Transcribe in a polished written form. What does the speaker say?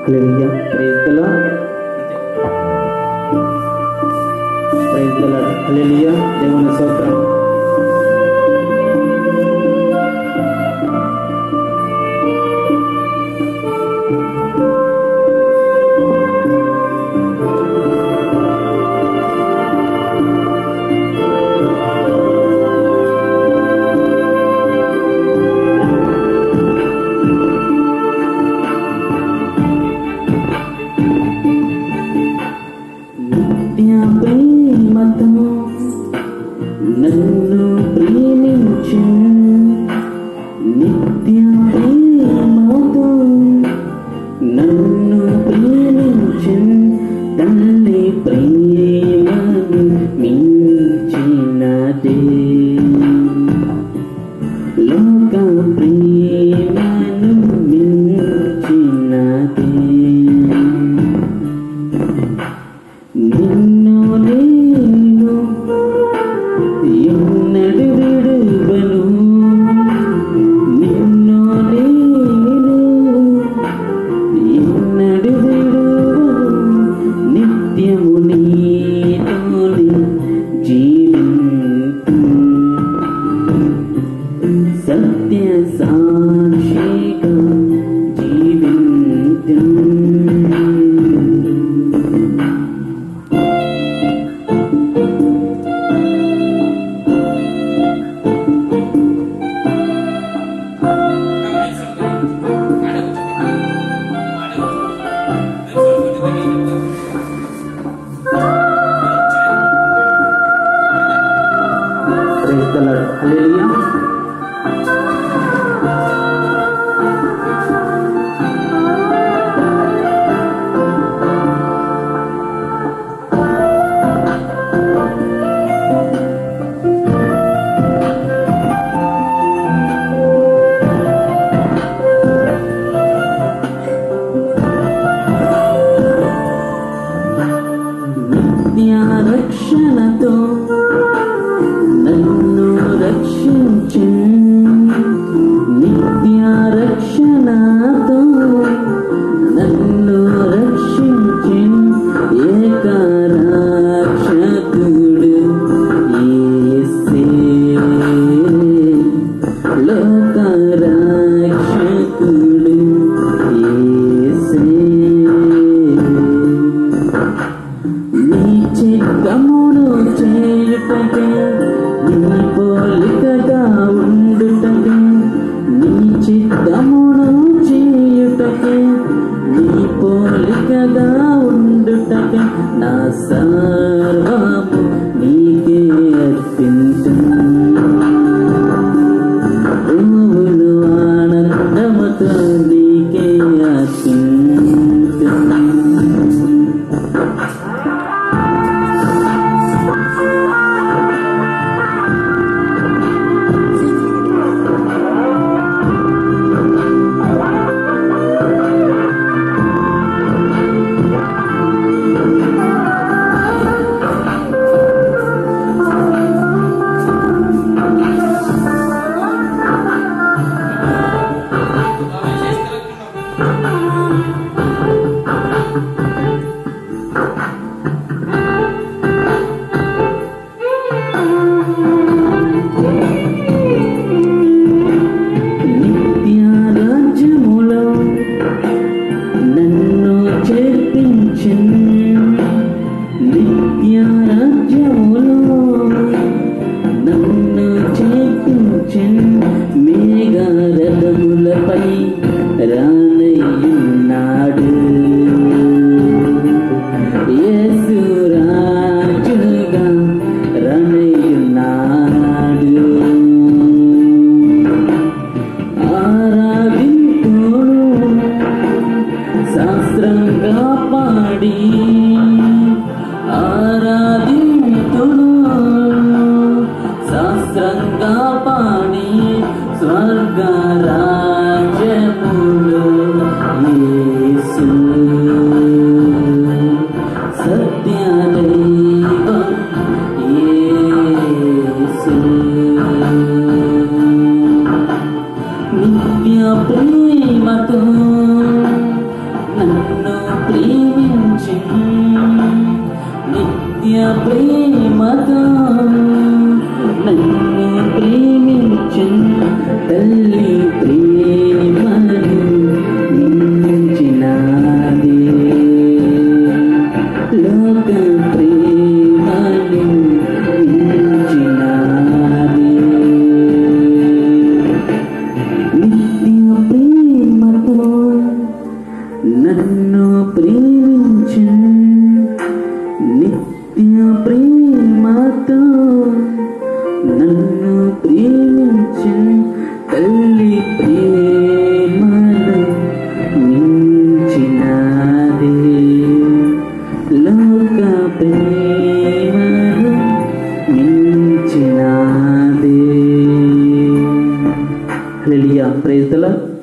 Hallelujah. Praise the Lord. Praise the Lord. Hallelujah. దేవుని స్తోత్రం. నన్ను ప్రేమించు నిత్య ప్రేమతో నన్ను ప్రేమించు తల్లి ప్రేమను మించినదే లోక ప్రేమను మించినదే నిన్ను నేను ఎన్నడు విడువను నిన్ను నేను ఎన్నడు విడువను నిత్యము నీతోనే జీవింతు సత్య సాక్షిగా జీవింతు Praise the Lord. Hallelujah. నిత్య రక్షణతో నన్ను రక్షించు నిత్య రక్షణతో నన్ను రక్షించు ఏకరక్షకుడు యేసే లోకరక్షకుడు యేసే నీ చిత్తమును చేయుటకే నీ పోలికగా ఉండుటకే నీ చిత్తమును చేయుటకే నీ పోలికగా ఉండుటకే నా సర్వము నీకే అర్పించును ప్రభువును ఆనందముతో నీకే అర్పించును మేఘరథములపై రానయ్యున్నాడు యేసు రాజుగా రానయ్యున్నాడు ఆరాధింతును శాస్త్రంగా పాడి ఆరాధింతును శాస్త్రంగా పాడి స్వర్గ రాజ్యములో యేసు సత్యదైవం యేసు నిత్య ప్రేమతో నన్ను నిత్య ప్రేమతో నన్ను ప్రేమించిన తల్లి ప్రేమను మించినది లోక ప్రేమను మించినది నిత్య ప్రేమతో నన్ను ప్రేమించిన నిత్య ప్రేమతో నన్ను ప్రేమించిన తల్లి ప్రేమను మించినది లోక ప్రేమను మించినది. హల్లెలూయా. Praise the lord.